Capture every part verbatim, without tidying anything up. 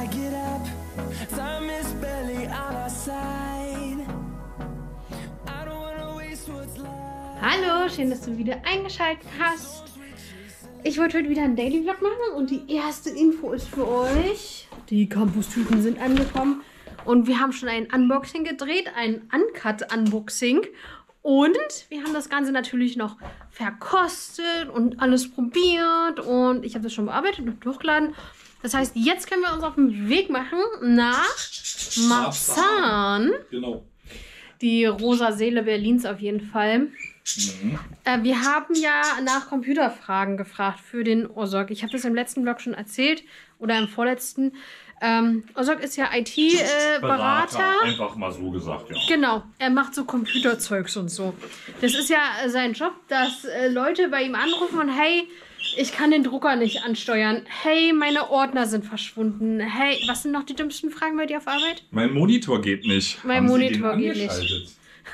get up. Time is barely on our side. I don't wanna waste what's left. Hallo, schön, dass du wieder eingeschaltet hast. Ich wollte heute wieder einen Daily Vlog machen und die erste Info ist für euch. Die Campus-Tüten sind angekommen und wir haben schon ein Unboxing gedreht, ein Uncut-Unboxing. Und wir haben das Ganze natürlich noch verkostet und alles probiert und ich habe das schon bearbeitet und hochgeladen. Das heißt, jetzt können wir uns auf den Weg machen nach Marzahn. Genau. Die rosa Seele Berlins auf jeden Fall. Mhm. Äh, wir haben ja nach Computerfragen gefragt für den Ozok. Ich habe das im letzten Vlog schon erzählt oder im vorletzten. Ähm, Ozok ist ja I T-Berater. Berater, einfach mal so gesagt, ja. Genau, er macht so Computerzeugs und so. Das ist ja äh, sein Job, dass äh, Leute bei ihm anrufen und hey, ich kann den Drucker nicht ansteuern. Hey, meine Ordner sind verschwunden. Hey, was sind noch die dümmsten Fragen bei dir auf Arbeit? Mein Monitor geht nicht. Mein Haben Monitor Sie den geht angeschaltet? nicht.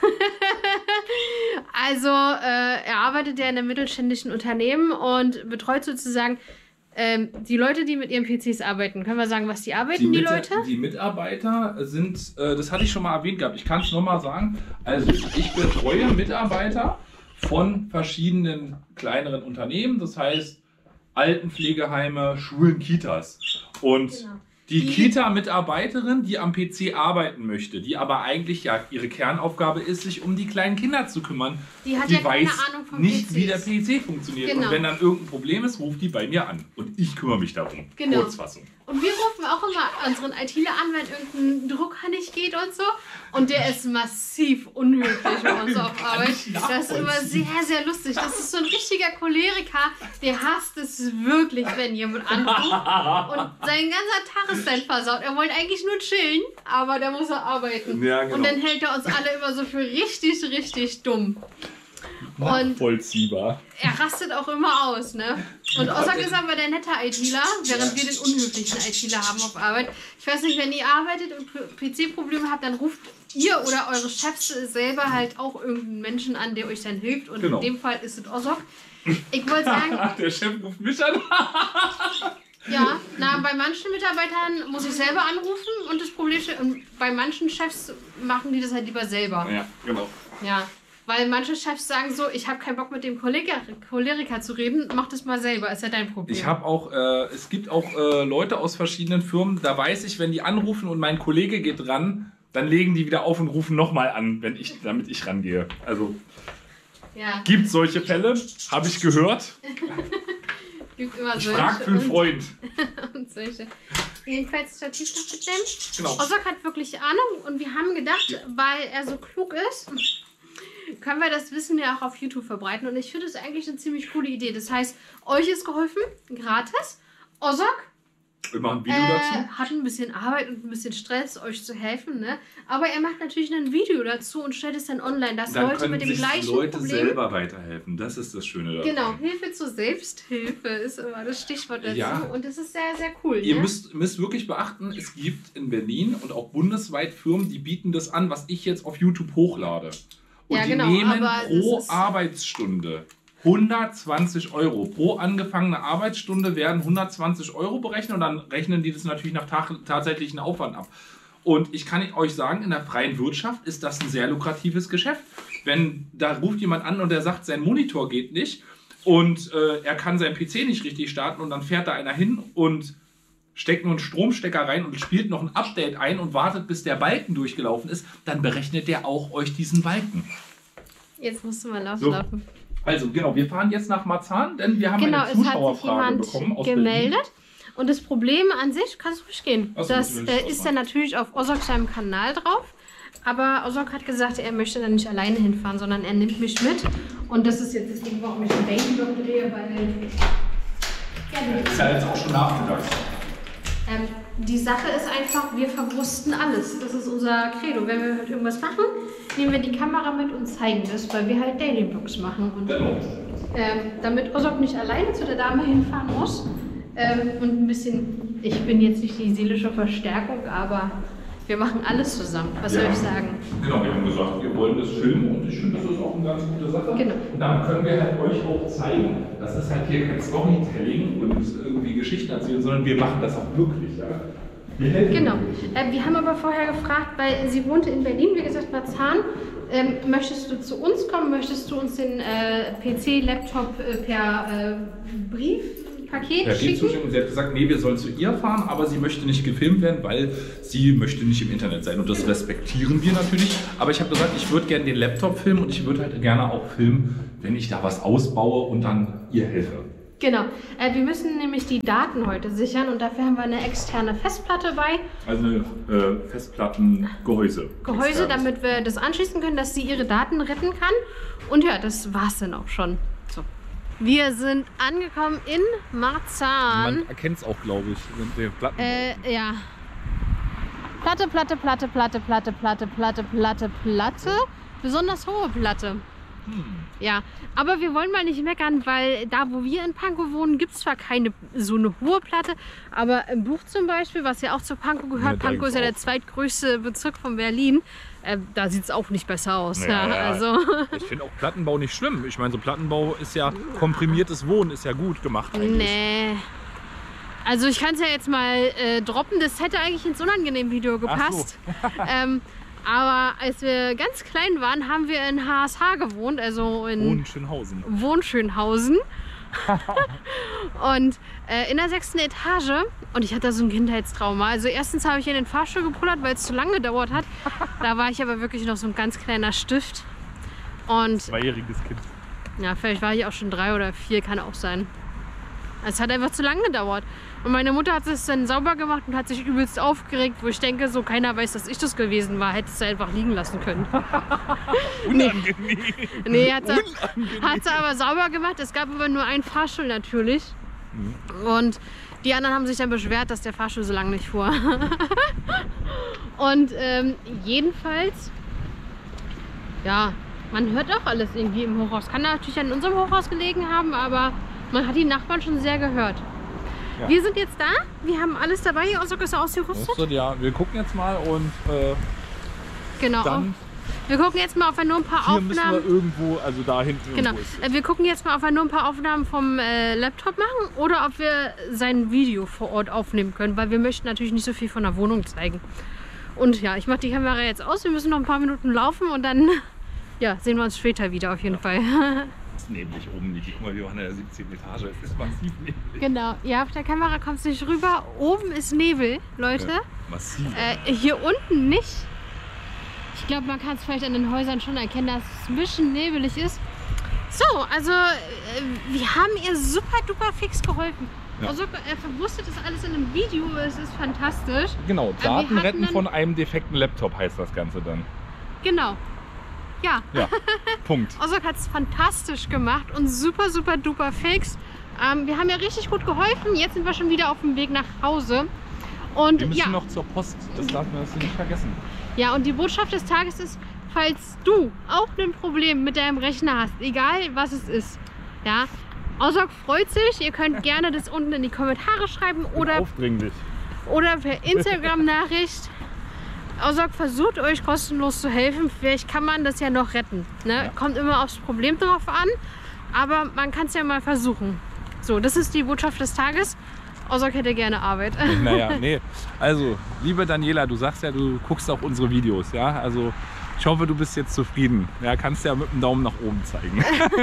Also, äh, er arbeitet ja in einem mittelständischen Unternehmen und betreut sozusagen ähm, die Leute, die mit ihren P Cs arbeiten. Können wir sagen, was die arbeiten, die, die Mit Leute? Die Mitarbeiter sind, äh, das hatte ich schon mal erwähnt gehabt, ich kann es nochmal sagen, also ich betreue Mitarbeiter von verschiedenen kleineren Unternehmen, das heißt Altenpflegeheime, Schulen, Kitas. Und Genau. die, Die- Kita-Mitarbeiterin, die am P C arbeiten möchte, die aber eigentlich ja ihre Kernaufgabe ist, sich um die kleinen Kinder zu kümmern, Die hat die ja keine weiß Ahnung von nicht, P Cs. wie der P C funktioniert. Genau. Und wenn dann irgendein Problem ist, ruft die bei mir an. Und ich kümmere mich darum. Genau. Kurzfassung. Und wir rufen auch immer unseren ITler an, wenn irgendein Drucker nicht geht und so. Und der ist massiv unhöflich bei uns auf Arbeit. Das ist immer sehr, sehr lustig. Das ist so ein richtiger Choleriker. Der hasst es wirklich, wenn jemand anruft. Und sein ganzer Tag ist dann versaut. Er wollte eigentlich nur chillen, aber der muss er arbeiten. Ja, genau. Und dann hält er uns alle immer so für richtig, richtig dumm. Und Nachvollziehbar. er rastet auch immer aus, ne? Und Ozok ist aber der nette ITler, während wir den unhöflichen ITler haben auf Arbeit. Ich weiß nicht, wenn ihr arbeitet und P C-Probleme habt, dann ruft ihr oder eure Chefs selber halt auch irgendeinen Menschen an, der euch dann hilft. Und Genau. in dem Fall ist es Ozok. Ich wollte sagen, Der Chef ruft mich an. ja, na, bei manchen Mitarbeitern muss ich selber anrufen und das Problem ist, und bei manchen Chefs machen die das halt lieber selber. Ja, genau. Ja, weil manche Chefs sagen so, ich habe keinen Bock mit dem Choleriker, Choleriker zu reden, mach das mal selber, ist ja dein Problem. Ich habe auch, äh, es gibt auch äh, Leute aus verschiedenen Firmen, da weiß ich, wenn die anrufen und mein Kollege geht ran, dann legen die wieder auf und rufen nochmal an, wenn ich, damit ich rangehe. Also Ja, gibt solche Fälle, habe ich gehört. gibt immer Ich solche frage für einen und- Freund. und solche. Jedenfalls Stativ noch mitnehmen. Genau. Ozok hat wirklich Ahnung und wir haben gedacht, weil er so klug ist, können wir das Wissen ja auch auf YouTube verbreiten. Und ich finde das eigentlich eine ziemlich coole Idee. Das heißt, euch ist geholfen, gratis. Ozok Wir machen ein Video äh, dazu. hat ein bisschen Arbeit und ein bisschen Stress, euch zu helfen. Ne? Aber er macht natürlich ein Video dazu und stellt es dann online, dass Dann Leute können mit dem sich gleichen Leute Problem... selber weiterhelfen. Das ist das Schöne daran. Genau, Hilfe zur Selbsthilfe ist immer das Stichwort dazu. Ja. Und das ist sehr, sehr cool. Ihr ne? müsst, müsst wirklich beachten, es gibt in Berlin und auch bundesweit Firmen, die bieten das an, was ich jetzt auf YouTube hochlade. Und Ja, die genau, nehmen aber pro das ist- Arbeitsstunde hundertzwanzig Euro. Pro angefangene Arbeitsstunde werden hundertzwanzig Euro berechnet und dann rechnen die das natürlich nach ta tatsächlichen Aufwand ab. Und ich kann euch sagen, in der freien Wirtschaft ist das ein sehr lukratives Geschäft. Wenn da ruft jemand an und der sagt, sein Monitor geht nicht und äh, er kann seinen P C nicht richtig starten und dann fährt da einer hin und steckt nur einen Stromstecker rein und spielt noch ein Update ein und wartet, bis der Balken durchgelaufen ist, dann berechnet der auch euch diesen Balken. Jetzt musst du mal laufen, So. laufen. Also genau, wir fahren jetzt nach Marzahn, denn wir haben Genau, eine es hat sich Zuschauerfrage jemand bekommen aus gemeldet. Und das Problem an sich, kannst du ruhig gehen. Ach so, Das natürlich, äh, was ist machen. dann natürlich auf Ozok seinem Kanal drauf. Aber Ozok hat gesagt, er möchte dann nicht alleine hinfahren, sondern er nimmt mich mit. Und das ist jetzt das Ding, warum ich einen Daily-Vlog drehe, weil... Ja, Berlin. Ist ja jetzt auch schon nachmittags. Ähm, die Sache ist einfach, wir verwursten alles. Das ist unser Credo. Wenn wir halt irgendwas machen, nehmen wir die Kamera mit und zeigen das, weil wir halt Daily Vlogs machen. Und Genau. ähm, damit Ozok nicht alleine zu der Dame hinfahren muss ähm, und ein bisschen, ich bin jetzt nicht die seelische Verstärkung, aber wir machen alles zusammen. Was Ja. soll ich sagen? Genau, wir haben gesagt, wir wollen das filmen und ich finde, das ist auch eine ganz gute Sache. Genau. Und dann können wir halt euch auch zeigen, das ist halt hier kein Storytelling und irgendwie Geschichten erzählen, sondern wir machen das auch wirklich. Ja? Genau. Äh, wir haben aber vorher gefragt, weil sie wohnte in Berlin, wie gesagt, Marzahn. Ähm, möchtest du zu uns kommen? Möchtest du uns den äh, P C, Laptop äh, per äh, Briefpaket Per schicken? Briefzustimmung. Sie hat gesagt, nee, wir sollen zu ihr fahren, aber sie möchte nicht gefilmt werden, weil sie möchte nicht im Internet sein. Und das respektieren wir natürlich. Aber ich habe gesagt, ich würde gerne den Laptop filmen und ich würde halt gerne auch filmen, wenn ich da was ausbaue und dann ihr helfe. Genau. Äh, wir müssen nämlich die Daten heute sichern und dafür haben wir eine externe Festplatte bei. Also eine äh, Festplattengehäuse. Gehäuse, Externes. damit wir das anschließen können, dass sie ihre Daten retten kann. Und ja, das war's dann auch schon. So. Wir sind angekommen in Marzahn. Man erkennt es auch, glaube ich, mit den Platten. Äh, ja. Platte, Platte, Platte, Platte, Platte, Platte, Platte, Platte, Platte. Besonders hohe Platte. Hm. Ja, aber wir wollen mal nicht meckern, weil da, wo wir in Pankow wohnen, gibt es zwar keine so eine hohe Platte, aber im Buch zum Beispiel, was ja auch zu Pankow gehört, Ja, da Pankow ist ja der gibt's auch. zweitgrößte Bezirk von Berlin, äh, da sieht es auch nicht besser aus. Ja, Ja, ja. also. Ich finde auch Plattenbau nicht schlimm. Ich meine, so Plattenbau ist ja komprimiertes Wohnen, ist ja gut gemacht eigentlich. Nee. Also ich kann es ja jetzt mal äh, droppen, das hätte eigentlich ins Unangenehm-Video gepasst. ähm, aber als wir ganz klein waren, haben wir in H S H gewohnt, also in Wohnschönhausen. Wohnschönhausen. Und äh, in der sechsten Etage. Und ich hatte da so ein Kindheitstrauma. Also erstens habe ich in den Fahrstuhl gepullert, weil es zu lange gedauert hat. Da war ich aber wirklich noch so ein ganz kleiner Stift. Und Zweijähriges Kind. ja, vielleicht war ich auch schon drei oder vier, kann auch sein. Es hat einfach zu lange gedauert. Und meine Mutter hat es dann sauber gemacht und hat sich übelst aufgeregt, wo ich denke, so keiner weiß, dass ich das gewesen war. Hätte es einfach liegen lassen können. Unangenehm. Nee, hat sie, hat sie aber sauber gemacht. Es gab aber nur einen Fahrstuhl natürlich. Und die anderen haben sich dann beschwert, dass der Fahrstuhl so lange nicht fuhr. Und ähm, jedenfalls, ja, man hört auch alles irgendwie im Hochhaus. Kann natürlich an unserem Hochhaus gelegen haben, aber man hat die Nachbarn schon sehr gehört. Ja. Wir sind jetzt da, wir haben alles dabei. Osok ist ausgerüstet. So, ja, wir gucken jetzt mal und äh, Genau. dann Wir gucken jetzt mal, ob wir nur ein paar hier müssen wir Aufnahmen. irgendwo, also da hinten Genau. irgendwo ist Äh, Wir gucken jetzt mal, ob wir nur ein paar Aufnahmen vom äh, Laptop machen oder ob wir sein Video vor Ort aufnehmen können, weil wir möchten natürlich nicht so viel von der Wohnung zeigen. Und ja, ich mache die Kamera jetzt aus. Wir müssen noch ein paar Minuten laufen und dann ja, sehen wir uns später wieder auf jeden Fall. Es ist neblig oben, Niki. Guck mal, wir waren in der siebzehnten Etage. Es ist massiv neblig. Genau. Ja, auf der Kamera kommt es nicht rüber. Oben ist Nebel, Leute. Ja, massiv. Äh, hier unten nicht. Ich glaube, man kann es vielleicht an den Häusern schon erkennen, dass es ein bisschen nebelig ist. So, also äh, wir haben ihr super duper fix geholfen. Ja. Also er verwurstet das alles in einem Video, es ist fantastisch. Genau, wir Daten hatten retten dann- von einem defekten Laptop heißt das Ganze dann. Genau. Ja, Ja, Punkt. Ozok hat es fantastisch gemacht und super, super duper fix. Ähm, wir haben ja richtig gut geholfen. Jetzt sind wir schon wieder auf dem Weg nach Hause. Und Wir müssen ja, noch zur Post, das darf man das nicht vergessen. ja, und die Botschaft des Tages ist, falls du auch ein Problem mit deinem Rechner hast, egal was es ist, ja, Ozok freut sich. Ihr könnt gerne das unten in die Kommentare schreiben oder, Aufdringlich. oder per Instagram-Nachricht. Ozok versucht euch kostenlos zu helfen. Vielleicht kann man das ja noch retten. Ne? Ja. Kommt immer aufs Problem drauf an, aber man kann es ja mal versuchen. So, das ist die Botschaft des Tages. Ozok hätte gerne Arbeit. Naja, nee. Also, liebe Daniela, du sagst ja, du guckst auch unsere Videos, ja? Also, ich hoffe, du bist jetzt zufrieden. Ja, kannst ja mit dem Daumen nach oben zeigen.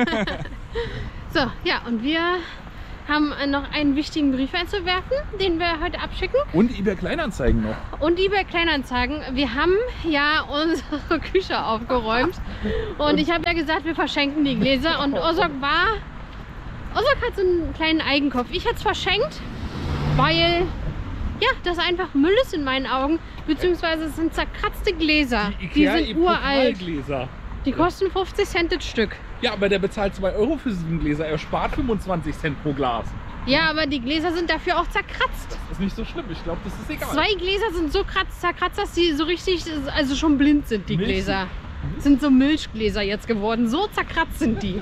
So, ja, und wir haben noch einen wichtigen Brief einzuwerfen, den wir heute abschicken. Und eBay Kleinanzeigen noch. Und eBay Kleinanzeigen. Wir haben ja unsere Küche aufgeräumt. Und ich habe ja gesagt, wir verschenken die Gläser. Und Ozok war... Ozok hat so einen kleinen Eigenkopf. Ich hätte es verschenkt, weil ja, das einfach Müll ist in meinen Augen. Beziehungsweise es sind zerkratzte Gläser. Die, sind uralt. Gläser. Die kosten fünfzig Cent das Stück. Ja, aber der bezahlt zwei Euro für sieben Gläser. Er spart fünfundzwanzig Cent pro Glas. Ja, aber die Gläser sind dafür auch zerkratzt. Das ist nicht so schlimm. Ich glaube, das ist egal. Zwei Gläser sind so kratz, zerkratzt, dass die so richtig, also schon blind sind, die Milch- Gläser. Sind so Milchgläser jetzt geworden. So zerkratzt sind die.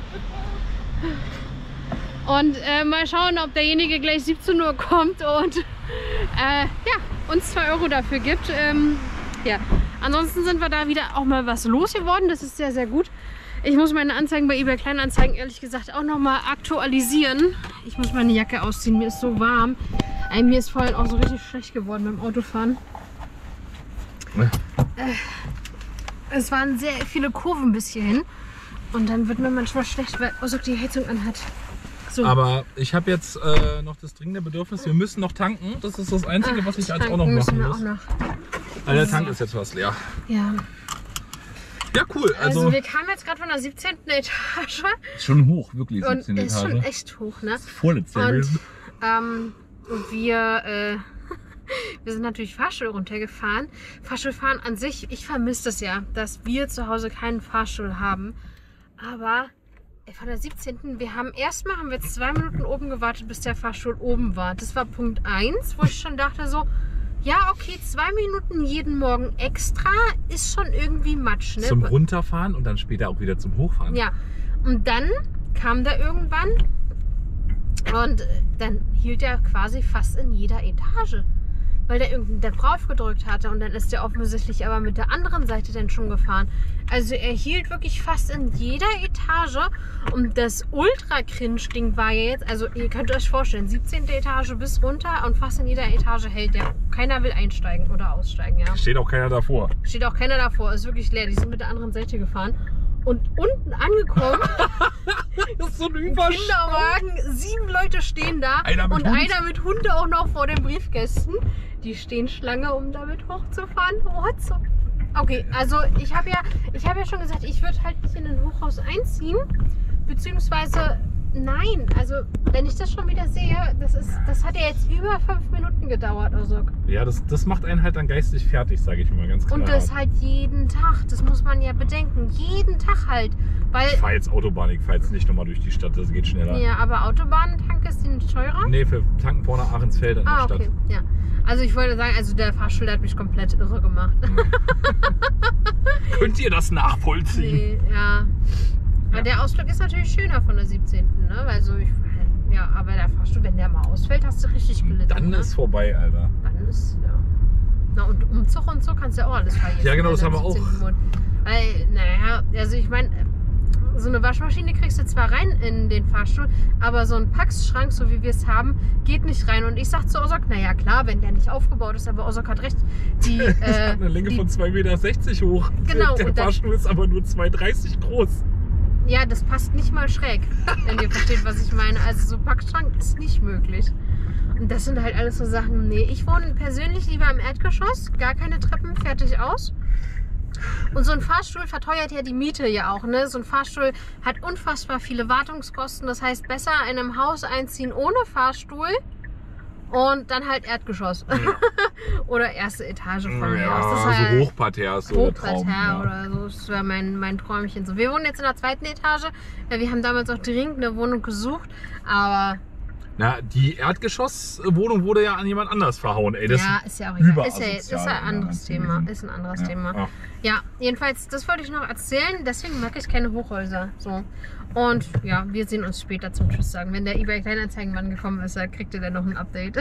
Und äh, mal schauen, ob derjenige gleich siebzehn Uhr kommt und äh, ja, uns zwei Euro dafür gibt. Ähm, ja. Ansonsten sind wir da wieder auch mal was los geworden. Das ist sehr, sehr gut. Ich muss meine Anzeigen bei eBay Kleinanzeigen ehrlich gesagt auch noch mal aktualisieren. Ich muss meine Jacke ausziehen, mir ist so warm. Ey, mir ist vorhin auch so richtig schlecht geworden beim Autofahren. Äh, es waren sehr viele Kurven bis hierhin. Und dann wird mir manchmal schlecht, weil Ozok die Heizung anhat. So. Aber ich habe jetzt äh, noch das dringende Bedürfnis, wir müssen noch tanken. Das ist das Einzige, Ach, was ich jetzt tanken auch noch müssen machen wir muss. auch noch. Weil der Tank ist jetzt fast leer. Ja. Ja, cool. Also, Also wir kamen jetzt gerade von der siebzehnten Etage. schon hoch, wirklich. Und siebzehnte ist schon Etage. echt hoch, ne? Vorletzte Und gewesen. ähm, wir, äh, wir sind natürlich Fahrstuhl runtergefahren. Fahrstuhlfahren an sich, ich vermisse das ja, dass wir zu Hause keinen Fahrstuhl haben. Aber von der siebzehnten wir haben erstmal haben wir zwei Minuten oben gewartet, bis der Fahrstuhl oben war. Das war Punkt eins, wo ich schon dachte so, ja okay, zwei Minuten jeden Morgen extra ist schon irgendwie Matsch. Ne? Zum Runterfahren und dann später auch wieder zum Hochfahren. Ja, und dann kam der irgendwann und dann hielt er quasi fast in jeder Etage, weil der irgendeinen drauf gedrückt hatte und dann ist der offensichtlich aber mit der anderen Seite dann schon gefahren. Also er hielt wirklich fast in jeder Etage und das Ultra-Cringe-Ding war ja jetzt, also ihr könnt euch vorstellen, siebzehnte Etage bis runter und fast in jeder Etage hält der. Keiner will einsteigen oder aussteigen, ja. Steht auch keiner davor. Steht auch keiner davor, ist wirklich leer, die sind mit der anderen Seite gefahren. Und unten angekommen, Das ist so ein Kinderwagen, sieben Leute stehen da Einer mit und Hund. einer mit Hund auch noch vor den Briefkästen. Die stehen Schlange, um damit hochzufahren. What so? Okay, also ich habe ja, ich habe ja schon gesagt, ich würde halt nicht in ein Hochhaus einziehen, beziehungsweise nein, also wenn ich das schon wieder sehe, das ist, das hat ja jetzt über fünf Minuten gedauert, also. Ja, das, das macht einen halt dann geistig fertig, sage ich mal ganz klar. Und das halt jeden Tag, das muss man ja bedenken, jeden Tag halt, weil, Ich fahre jetzt Autobahn, ich fahre jetzt nicht nochmal durch die Stadt, das geht schneller. ja, aber Autobahntank ist die nicht teurer? Nee, für tanken vorne Ahrensfeld in Ah, der Stadt. okay, ja. Also ich wollte sagen, also der Fahrstuhl der hat mich komplett irre gemacht. Könnt ihr das nachvollziehen? Nee, ja. Aber Ja. der Ausblick ist natürlich schöner von der siebzehnten Ne? Weil so, ich, ja, aber der Fahrstuhl, wenn der mal ausfällt, hast du richtig gelitten. Dann ne? ist vorbei, Alter. Dann ist, ja. Na und Umzug und so kannst du ja auch alles vergessen. Ja, genau, das in der haben wir auch. siebzehnten Monat. Weil, naja, also ich meine, so eine Waschmaschine kriegst du zwar rein in den Fahrstuhl, aber so ein Packschrank, so wie wir es haben, geht nicht rein. Und ich sag zu Ozok, naja klar, wenn der nicht aufgebaut ist, aber Ozok hat recht. Die, Das äh, hat eine Länge die, von zwei Meter sechzig hoch. Genau, Der und dann- Fahrstuhl ist aber nur zwei Meter dreißig groß. Ja, das passt nicht mal schräg, wenn ihr versteht, was ich meine. Also so Packschrank ist nicht möglich. Und das sind halt alles so Sachen, nee, ich wohne persönlich lieber im Erdgeschoss, gar keine Treppen, fertig aus. Und so ein Fahrstuhl verteuert ja die Miete ja auch, ne? So ein Fahrstuhl hat unfassbar viele Wartungskosten, das heißt besser in einem Haus einziehen ohne Fahrstuhl und dann halt Erdgeschoss. Oder erste Etage von mir aus. Das ist Ja, halt so Hochparterre ist so der Hochparterre Traum. Ja. oder so, das wäre mein, mein Träumchen. So, wir wohnen jetzt in der zweiten Etage, weil wir haben damals auch dringend eine Wohnung gesucht, aber Na, die Erdgeschosswohnung wurde ja an jemand anders verhauen, ey. Das ja, ist ja auch egal. Ist ja überasozial, ist ein anderes ja, Thema. gewesen. Ist ein anderes Ja. Thema. Ja. Ja, jedenfalls, das wollte ich noch erzählen. Deswegen mag ich keine Hochhäuser. So. Und ja, wir sehen uns später zum Tschüss sagen. Wenn der eBay Kleinanzeigenmann gekommen ist, dann kriegt ihr dann noch ein Update.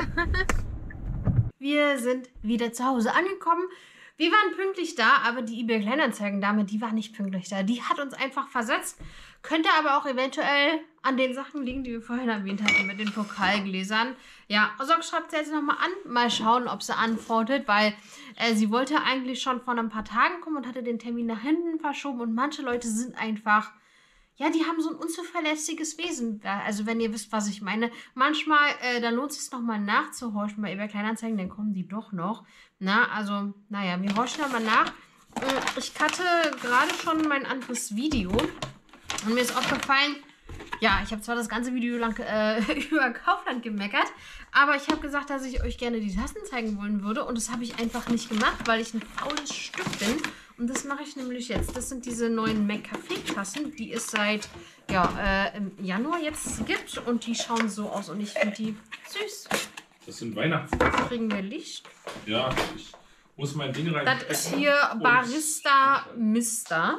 Wir sind wieder zu Hause angekommen. Wir waren pünktlich da, aber die eBay Kleinanzeigen-Dame, die war nicht pünktlich da. Die hat uns einfach versetzt. Könnte aber auch eventuell an den Sachen liegen, die wir vorhin erwähnt hatten, mit den Pokalgläsern. Ja, Ozok schreibt sie jetzt nochmal an. Mal schauen, ob sie antwortet, weil äh, sie wollte eigentlich schon vor ein paar Tagen kommen und hatte den Termin nach hinten verschoben. Und manche Leute sind einfach, ja, die haben so ein unzuverlässiges Wesen. Ja, also wenn ihr wisst, was ich meine. Manchmal, äh, da lohnt es sich nochmal nachzuhorchen bei eBay Kleinanzeigen, dann kommen die doch noch. Na, also, naja, wir horchen da mal nach. Ich hatte gerade schon mein anderes Video und mir ist aufgefallen, ja, ich habe zwar das ganze Video lang äh, über Kaufland gemeckert, aber ich habe gesagt, dass ich euch gerne die Tassen zeigen wollen würde und das habe ich einfach nicht gemacht, weil ich ein faules Stück bin. Und das mache ich nämlich jetzt. Das sind diese neuen McCafé-Tassen, die es seit ja, äh, im Januar jetzt gibt und die schauen so aus und ich finde die süß. Das sind Weihnachtstassen. Kriegen wir Licht? Ja, ich muss mein Ding rein. Das ist hier Barista Mister.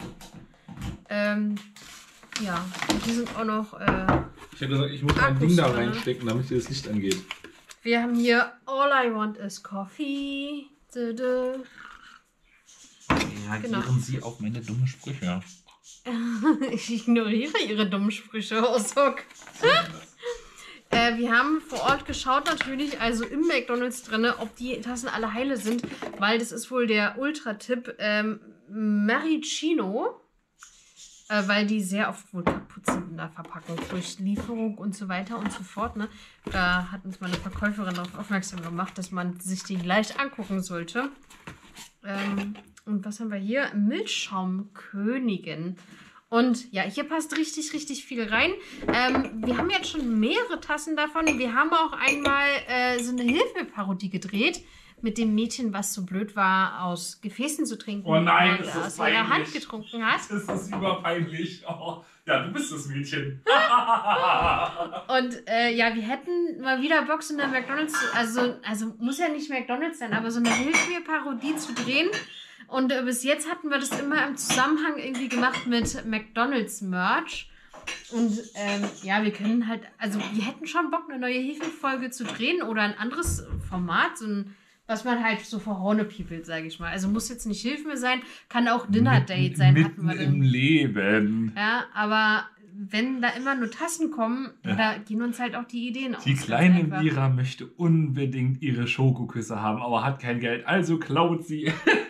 Ähm, ja, und die sind auch noch. Äh, Ich habe gesagt, ich muss mein Akkus Ding da drin. reinstecken, damit hier das Licht angeht. wir haben hier All I Want is Coffee. Dö, dö. Reagieren Genau. Sie auf meine dummen Sprüche? Ich ignoriere ihre dummen Sprüche, Ozok. Äh, wir haben vor Ort geschaut natürlich, also im McDonald's drin, ob die Tassen alle heile sind, weil das ist wohl der Ultra-Tipp ähm, Maricino, äh, weil die sehr oft wohl kaputt sind in der Verpackung durch Lieferung und so weiter und so fort. Ne? Da hat uns meine Verkäuferin darauf aufmerksam gemacht, dass man sich die gleich angucken sollte. Ähm, und was haben wir hier? Milchschaumkönigin. Und ja, hier passt richtig, richtig viel rein. Ähm, wir haben jetzt schon mehrere Tassen davon. Wir haben auch einmal äh, so eine Hilfe-Parodie gedreht mit dem Mädchen, was so blöd war, aus Gefäßen zu trinken. Oh nein, und das aus ist ihrer peinlich. Hand getrunken hat. Das ist überpeinlich. Oh, ja, du bist das Mädchen. Und äh, ja, wir hätten mal wieder Bock, so eine McDonald's, also, also muss ja nicht McDonald's sein, aber so eine Hilf-mir-Parodie zu drehen. Und äh, bis jetzt hatten wir das immer im Zusammenhang irgendwie gemacht mit McDonald's-Merch. Und ähm, ja, wir können halt, also wir hätten schon Bock, eine neue Hilfe-Folge zu drehen oder ein anderes Format, so ein, was man halt so for Horne People, sage ich mal. Also muss jetzt nicht Hilfe mehr sein, kann auch Dinner-Date sein. Mitten hatten wir im dann. Leben. Ja, aber wenn da immer nur Tassen kommen, Ja. da gehen uns halt auch die Ideen aus. Die ganz kleine einfach. Mira möchte unbedingt ihre Schokoküsse haben, aber hat kein Geld, also klaut sie.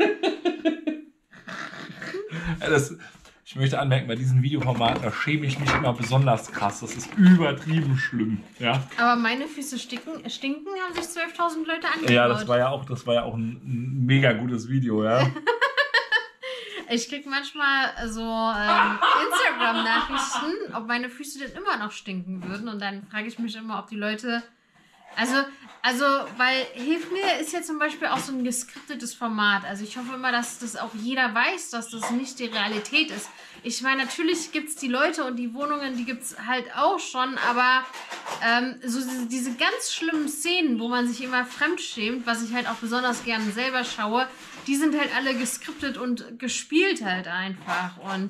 Ja, das, ich möchte anmerken, bei diesen Videoformaten, da schäme ich mich immer besonders krass. Das ist übertrieben schlimm. Ja, Aber meine Füße stinken, stinken haben sich zwölftausend Leute angeschaut. ja das war ja auch, das war ja auch ein, ein mega gutes Video, ja. Ich krieg manchmal so ähm, Instagram-Nachrichten, ob meine Füße denn immer noch stinken würden. Und dann frage ich mich immer, ob die Leute... Also, also, weil Hilf mir ist ja zum Beispiel auch so ein geskriptetes Format. Also ich hoffe immer, dass das auch jeder weiß, dass das nicht die Realität ist. Ich meine, natürlich gibt es die Leute und die Wohnungen, die gibt es halt auch schon, aber ähm, so diese, diese ganz schlimmen Szenen, wo man sich immer fremdschämt, was ich halt auch besonders gerne selber schaue, die sind halt alle geskriptet und gespielt halt einfach. Und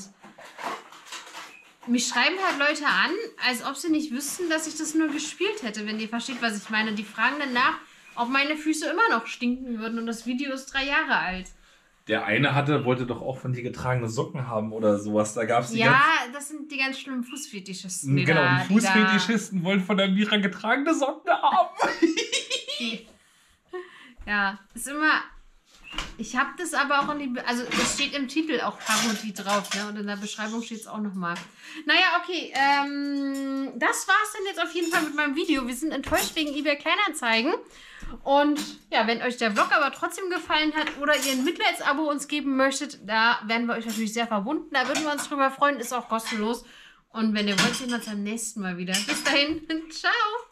mich schreiben halt Leute an, als ob sie nicht wüssten, dass ich das nur gespielt hätte, wenn ihr versteht, was ich meine. Die fragen dann nach, ob meine Füße immer noch stinken würden und das Video ist drei Jahre alt. Der eine hatte, wollte doch auch von dir getragene Socken haben oder sowas. Da gab es die Ja, ganz, das sind die ganz schlimmen Fußfetischisten. Die genau, da, die Fußfetischisten wollten von der Mira getragene Socken haben. Die, ja, ist immer... Ich habe das aber auch in die... Also es steht im Titel auch Parodie drauf, ne? Und in der Beschreibung steht es auch nochmal. Naja, okay. Ähm, das war's dann jetzt auf jeden Fall mit meinem Video. Wir sind enttäuscht wegen eBay Kleinanzeigen. Und ja, wenn euch der Vlog aber trotzdem gefallen hat oder ihr ein Mitleidsabo uns geben möchtet, da werden wir euch natürlich sehr verbunden. Da würden wir uns drüber freuen. Ist auch kostenlos. Und wenn ihr wollt, sehen wir uns beim nächsten Mal wieder. Bis dahin. Ciao.